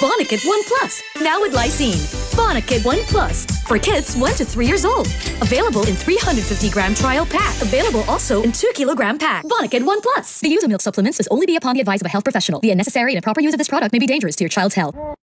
Bonakid 1 Plus, now with lysine. Bonakid 1 Plus, for kids 1 to 3 years old. Available in 350-gram trial pack. Available also in 2-kilogram pack. Bonakid 1 Plus. The use of milk supplements must only be upon the advice of a health professional. The unnecessary and improper use of this product may be dangerous to your child's health.